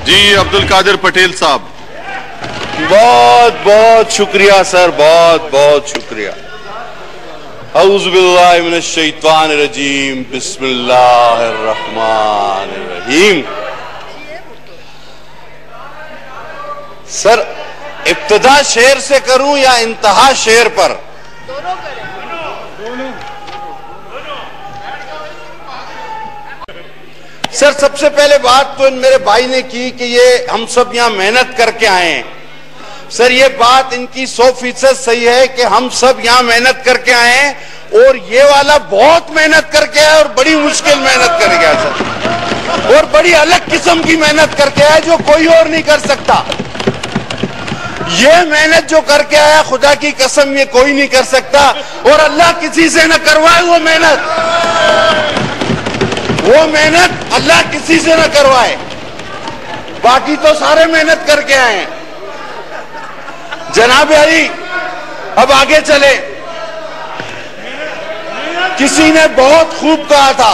जी अब्दुल कादिर पटेल साहब। बहुत बहुत शुक्रिया सर, बहुत बहुत शुक्रिया। औज़ु बिल्लाहि मिनश शैतानिर रजीम, बिस्मिल्लाहिर रहमानिर रहीम। सर इब्तिदा शेर से करूं या इंतहा शेर पर? दोनों करें। सर सबसे पहले बात तो मेरे भाई ने की कि ये हम सब यहां मेहनत करके आए हैं। सर ये बात इनकी 100% सही है कि हम सब यहां मेहनत करके आए हैं और ये वाला बहुत मेहनत करके आया और बड़ी मुश्किल मेहनत कर गया सर, और बड़ी अलग किस्म की मेहनत करके आया जो कोई और नहीं कर सकता। ये मेहनत जो करके आया खुदा की कसम ये कोई नहीं कर सकता, और अल्लाह किसी से न करवाए वो मेहनत अल्लाह किसी से न करवाए। बाकी तो सारे मेहनत करके आए हैं। जनाब अली अब आगे चले। किसी ने बहुत खूब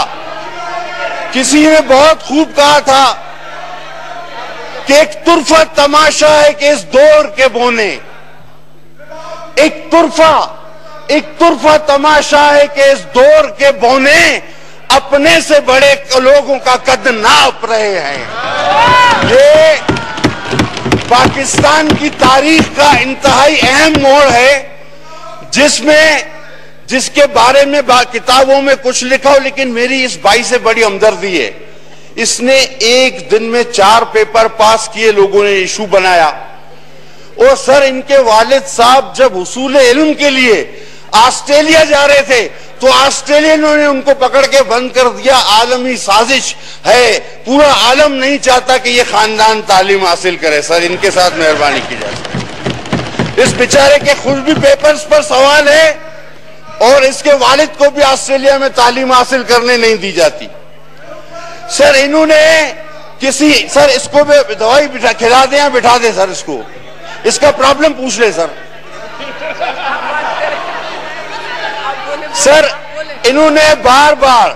कहा था कि एक तुरफा तमाशा है कि इस दौर के बोने, एक तुरफा तमाशा है कि इस दौर के बोने अपने से बड़े लोगों का कद नाप रहे हैं। ये पाकिस्तान की तारीख का इंतहाई अहम मोड़ है जिसके बारे में किताबों में कुछ लिखा हो, लेकिन मेरी इस भाई से बड़ी हमदर्दी है। इसने एक दिन में 4 पेपर पास किए, लोगों ने इशू बनाया। और सर इनके वालिद साहब जब हुसूल इल्म के लिए ऑस्ट्रेलिया जा रहे थे तो ऑस्ट्रेलियनों ने उनको पकड़ के बंद कर दिया। आलमी साजिश है, पूरा आलम नहीं चाहता कि ये खानदान तालीम हासिल करे। सर इनके साथ मेहरबानी की जाए। इस बेचारे के खुद भी पेपर्स पर सवाल है और इसके वालिद को भी ऑस्ट्रेलिया में तालीम हासिल करने नहीं दी जाती। सर इन्होंने सर इसको भी दवाई खिला दें या बिठा दें सर, इसका प्रॉब्लम पूछ ले सर। सर इन्होंने बार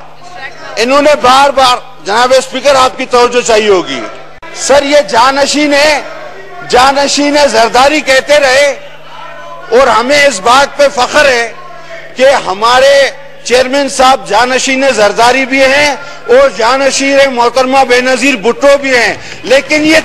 बार जनाब स्पीकर आपकी तवज्जो चाहिए होगी। सर ये जानशीन है जरदारी कहते रहे, और हमें इस बात पे फख्र है कि हमारे चेयरमैन साहब जानशीन जरदारी भी हैं और जानशीन मोहतरमा बेनजीर भुट्टो भी हैं। लेकिन ये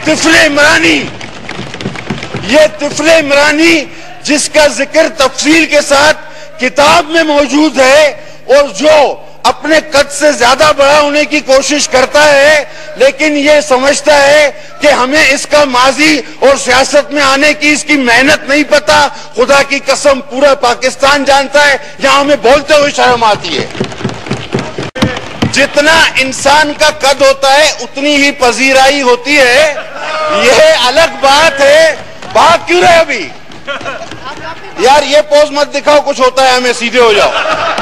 तिफले इमरानी जिसका जिक्र तफसील के साथ किताब में मौजूद है और जो अपने कद से ज्यादा बड़ा होने की कोशिश करता है, लेकिन ये समझता है कि हमें इसका माजी और सियासत में आने की इसकी मेहनत नहीं पता। खुदा की कसम पूरा पाकिस्तान जानता है, यहां हमें बोलते हुए शर्म आती है। जितना इंसान का कद होता है उतनी ही पजीराई होती है। यह अलग बात है। भाग क्यों रहे अभी यार? ये पोज मत दिखाओ, कुछ होता है हमें, सीधे हो जाओ।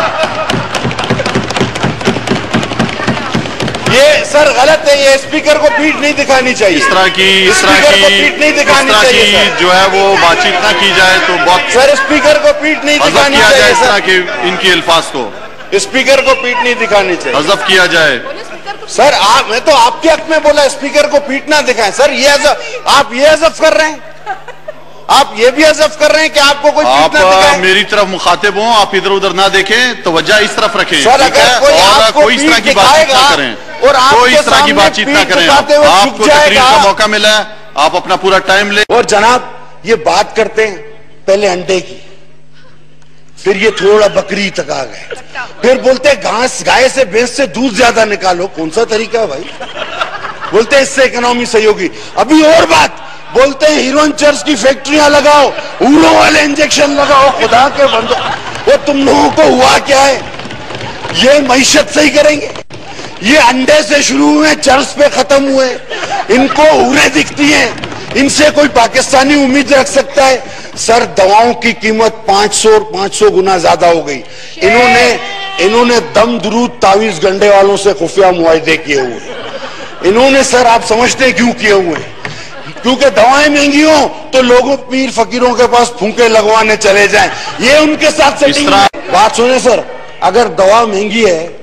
ये सर गलत है, ये स्पीकर को पीठ नहीं दिखानी चाहिए। इस तरह की पीठ नहीं दिखानी चाहिए जो है वो बातचीत ना की जाए तो बहुत। सर स्पीकर को पीठ नहीं दिखानी चाहिए। इस तरह के इनकी अल्फाज को स्पीकर को पीठ नहीं दिखानी चाहिए, हज़फ किया जाए। सर मैं तो आपके हक में बोला स्पीकर को पीठ ना दिखाएं। सर ये आप ये हज़फ कर रहे हैं, आप ये भी हज़फ कर रहे हैं कि आपको कोई आप मेरी तरफ मुखातिब हो, आप इधर उधर ना देखें, तो वजह इस तरफ रखें। सर अगर कोई इस तरह की बातचीत ना करें और कोई इस तरह की बातचीत ना करें। आपको तकरीर का मौका मिला है, आप अपना पूरा टाइम ले। और जनाब ये बात करते हैं पहले अंडे की, फिर ये थोड़ा बकरी तक आ गए, फिर बोलते हैं गाय से भैंस से दूध ज्यादा निकालो। कौन सा तरीका है भाई? बोलते हैं इससे इकोनॉमी सही होगी। अभी और बात बोलते हैं हीरोइन चर्च की फैक्ट्रियां लगाओ, ऊरों वाले इंजेक्शन लगाओ। खुदा के बंदो, वो तुम लोगों को हुआ क्या है? ये मईशत सही करेंगे? ये अंडे से शुरू हुए, चर्च पे खत्म हुए, इनको उरे दिखती हैं, इनसे कोई पाकिस्तानी उम्मीद रख सकता है? सर दवाओं की कीमत 500 गुना ज्यादा हो गई। इन्होंने दम दुरूद तावीज गंडे वालों से खुफिया मुआहदे किए हुए। इन्होंने सर आप समझते क्यों किए हुए? क्योंकि दवाएं महंगी हो तो लोगों पीर फकीरों के पास फूंके लगवाने चले जाएं। ये उनके साथ सेटिंग। बात सुने सर, अगर दवा महंगी है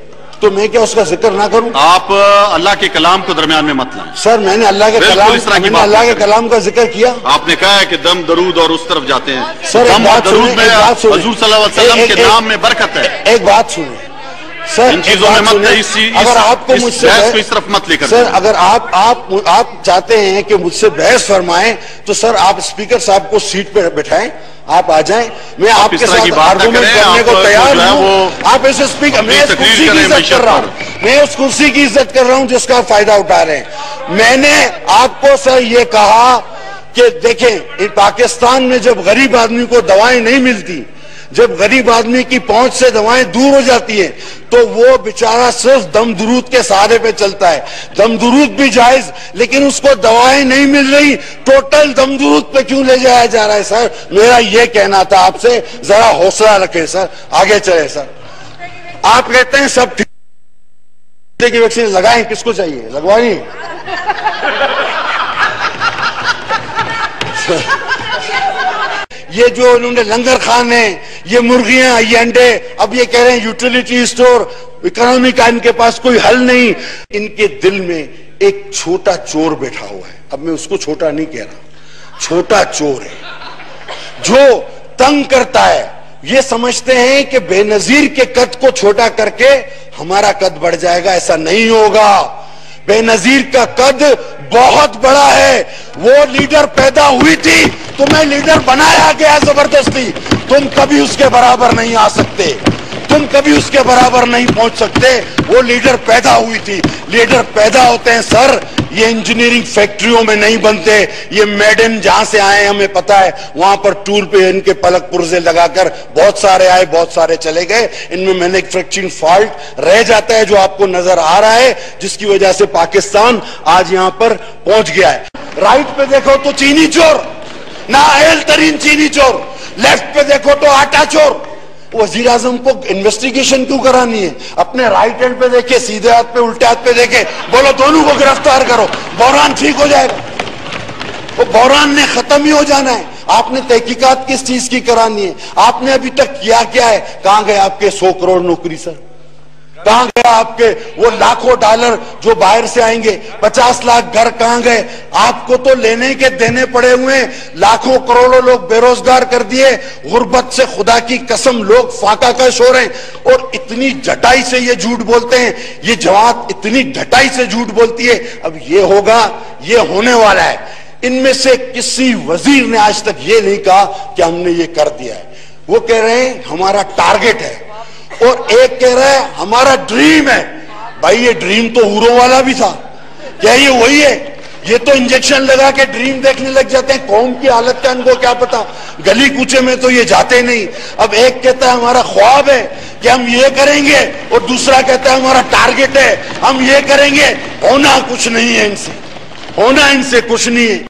तो मैं क्या उसका जिक्र ना करूं? आप अल्लाह के कलाम को दरमियान में मत लाएं। सर मैंने अल्लाह के कलाम का जिक्र किया। आपने कहा है कि दम दरूद और उस तरफ जाते हैं। सर दम और दरूद में हुजूर सल्लल्लाहु अलैहि वसल्लम के नाम में बरकत है। एक बात सुनिए सर, इन चीजों में मत, अगर आपको मुझसे इस तरफ मत लेकर सर, अगर आप चाहते हैं कि मुझसे बहस फरमाएं तो सर आप स्पीकर साहब को सीट पे बैठाएं, आप आ जाएं, मैं आपके साथ आर्गुमेंट करने को तैयार हूं। आप ऐसे स्पीकर, मैं इस कुर्सी की इज्जत कर रहा हूं, मैं उस कुर्सी की इज्जत कर रहा हूं जिसका फायदा उठा रहे हैं। मैंने आपको सर ये कहा कि देखें, पाकिस्तान में जब गरीब आदमी को दवाएं नहीं मिलती, जब गरीब आदमी की पहुंच से दवाएं दूर हो जाती है, तो वो बेचारा सिर्फ दम दुरूद के सहारे पे चलता है। दम दुरूद भी जायज, लेकिन उसको दवाएं नहीं मिल रही, टोटल दम दुरूद पे क्यों ले जाया जा रहा है? सर मेरा ये कहना था आपसे, जरा हौसला रखें सर, आगे चले सर। आप कहते हैं सब ठीक की वैक्सीन लगाएं, किसको चाहिए? लगवानी ये जो उन्होंने लंगर खाने, ये मुर्गियां, ये अंडे, अब ये कह रहे हैं यूटिलिटी स्टोर, इकोनॉमी का इनके पास कोई हल नहीं। इनके दिल में एक छोटा चोर बैठा हुआ है। अब मैं उसको छोटा नहीं कह रहा, छोटा चोर है जो तंग करता है। ये समझते हैं कि बेनजीर के कद को छोटा करके हमारा कद बढ़ जाएगा। ऐसा नहीं होगा। बेनजीर का कद बहुत बड़ा है। वो लीडर पैदा हुई थी, तुम्हें लीडर बनाया गया जबरदस्ती। तुम कभी उसके बराबर नहीं आ सकते, तुम कभी उसके बराबर नहीं पहुंच सकते। वो लीडर पैदा हुई थी। लीडर पैदा होते हैं सर, ये इंजीनियरिंग फैक्ट्रियों में नहीं बनते। ये मेड इन जहां से आए हमें पता है, वहां पर टूर पे इनके पलक पुर्जे लगाकर बहुत सारे आए, बहुत सारे चले गए। इनमें मैन्युफैक्चरिंग फॉल्ट रह जाता है जो आपको नजर आ रहा है, जिसकी वजह से पाकिस्तान आज यहां पर पहुंच गया है। राइट पे देखो तो चीनी चोर, नाअहल तरीन चीनी चोर। लेफ्ट पे देखो तो आटा चोर। वजीर आजम को इन्वेस्टिगेशन क्यों करानी है? अपने राइट हैंड पे देखे, सीधे हाथ पे, उल्टे हाथ पे देखे, बोलो दोनों को गिरफ्तार करो, बहरान ठीक हो जाएगा। वो बहरान ने खत्म ही हो जाना है। आपने तहकीकात किस चीज की करानी है? आपने अभी तक किया क्या है? कहां गए आपके 100 करोड़ नौकरी सर? कहां गया आपके वो लाखों डॉलर जो बाहर से आएंगे? 50 लाख घर कहां गए? आपको तो लेने के देने पड़े हुए। लाखों करोड़ों लोग बेरोजगार कर दिए। गुर्बत से खुदा की कसम लोग फाका कश हो रहे हैं। और इतनी ढटाई से ये झूठ बोलते हैं, ये जमात इतनी ढटाई से झूठ बोलती है। अब ये होगा, ये होने वाला है। इनमें से किसी वजीर ने आज तक ये नहीं कहा कि हमने ये कर दिया है। वो कह रहे हैं हमारा टारगेट है, और एक कह रहा है हमारा ड्रीम है। भाई ये ड्रीम तो हूरों वाला भी था, क्या ये वही है? ये तो इंजेक्शन लगा के ड्रीम देखने लग जाते हैं। कौम की हालत का इनको क्या पता? गली कूचे में तो ये जाते नहीं। अब एक कहता है हमारा ख्वाब है कि हम ये करेंगे, और दूसरा कहता है हमारा टारगेट है हम ये करेंगे। होना कुछ नहीं है इनसे, होना इनसे कुछ नहीं है।